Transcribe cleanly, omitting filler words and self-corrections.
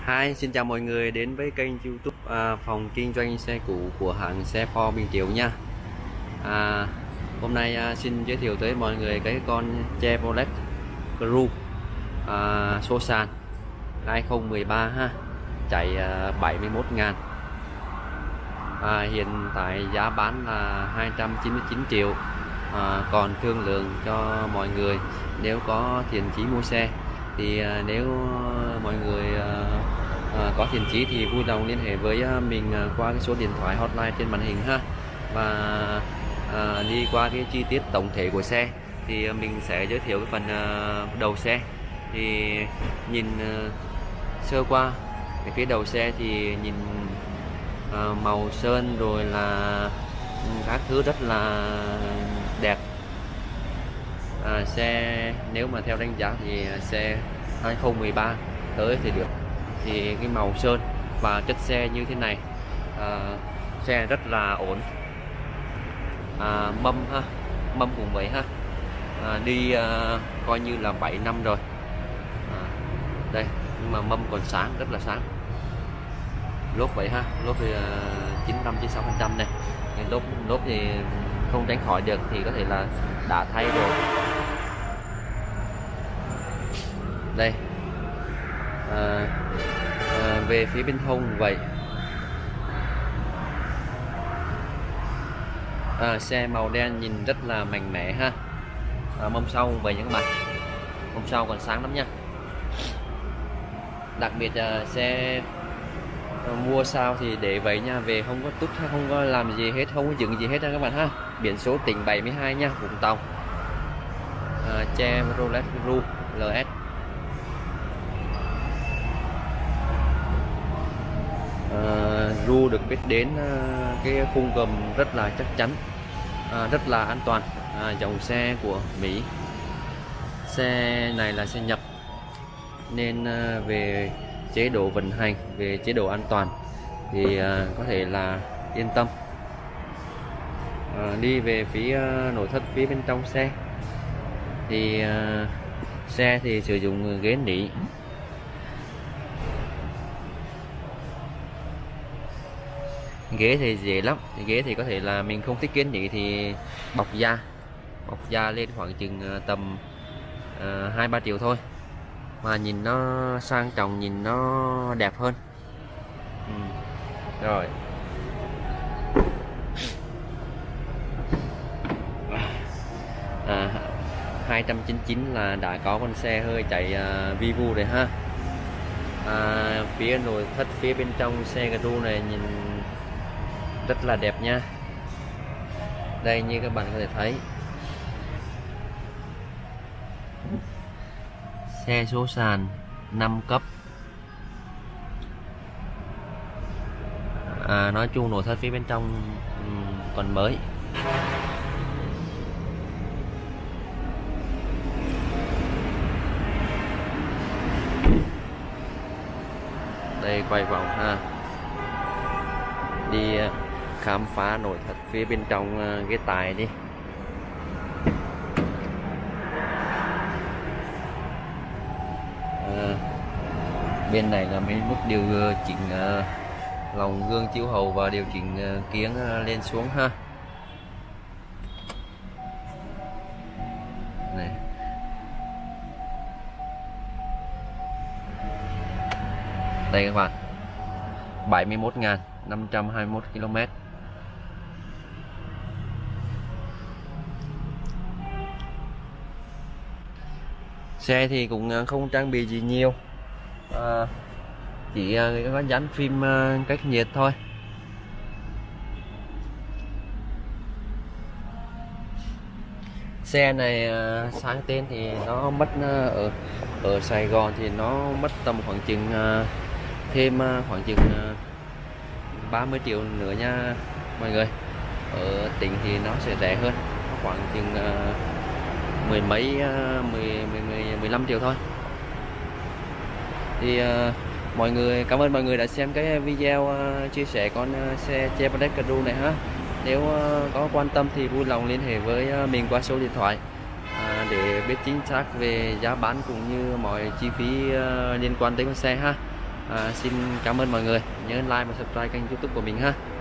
Hi, xin chào mọi người đến với kênh YouTube phòng kinh doanh xe cũ của hãng xe Ford Bình Triệu nha. Hôm nay xin giới thiệu tới mọi người cái con Chevrolet Cruze số sàn 2013 ha, chạy 71.000. Hiện tại giá bán là 299 triệu, còn thương lượng cho mọi người nếu có thiện chí mua xe. Thì nếu mọi người có thiện chí thì vui lòng liên hệ với mình qua cái số điện thoại hotline trên màn hình ha, và đi qua cái chi tiết tổng thể của xe thì mình sẽ giới thiệu cái phần đầu xe. Thì nhìn sơ qua cái phía đầu xe thì nhìn màu sơn rồi là các thứ rất là đẹp. Xe nếu mà theo đánh giá thì xe 2013 tới thì được, thì cái màu sơn và chất xe như thế này, xe rất là ổn. Mâm ha, mâm cũng vậy ha, đi coi như là 7 năm rồi. Đây, nhưng mà mâm còn sáng, rất là sáng. Lốp vậy ha, lốp thì 95-96% này. Lốp thì không tránh khỏi được thì có thể là đã thay rồi. Đây, về phía bên hông vậy, xe màu đen nhìn rất là mạnh mẽ ha. Mâm sau vậy nha các bạn, mâm sau còn sáng lắm nha. Đặc biệt xe mua sao thì để vậy nha, về không có tút hay không có làm gì hết, không có dựng gì hết nha các bạn ha. Biển số tỉnh 72 nha, Vũng Tàu. Chevrolet Cruze LS. Cruze được biết đến cái khung gầm rất là chắc chắn, rất là an toàn. Dòng xe của Mỹ, xe này là xe nhập nên về chế độ vận hành, về chế độ an toàn thì có thể là yên tâm. Đi về phía nội thất phía bên trong xe thì xe thì sử dụng ghế nỉ. Ghế thì dễ lắm, ghế thì có thể là mình không thích ghế nỉ thì bọc da lên khoảng chừng tầm 2-3 triệu thôi, mà nhìn nó sang trọng, nhìn nó đẹp hơn. Rồi, à, 299 là đã có con xe hơi chạy vi vu rồi ha. Phía nội thất phía bên trong xe Cruze này nhìn rất là đẹp nha. Đây, như các bạn có thể thấy, xe số sàn 5 cấp. Nói chung nội thất phía bên trong còn mới. Đây, quay vòng ha, đi khám phá nội thất phía bên trong ghế tài đi. Bên này là mấy nút điều chỉnh lòng gương chiếu hậu và điều chỉnh kiếng lên xuống ha. Này, đây các bạn, 71.521 km. Xe thì cũng không trang bị gì nhiều, chỉ có dán phim cách nhiệt thôi. Xe này sang tên thì nó mất ở Sài Gòn thì nó mất tầm khoảng chừng thêm khoảng chừng 30 triệu nữa nha mọi người. Ở tỉnh thì nó sẽ rẻ hơn, khoảng chừng 15 triệu thôi. Thì mọi người, cảm ơn mọi người đã xem cái video chia sẻ con xe Chevrolet Cruze này ha. Nếu có quan tâm thì vui lòng liên hệ với mình qua số điện thoại để biết chính xác về giá bán cũng như mọi chi phí liên quan tới con xe ha. Xin cảm ơn mọi người, nhớ like và subscribe kênh YouTube của mình ha.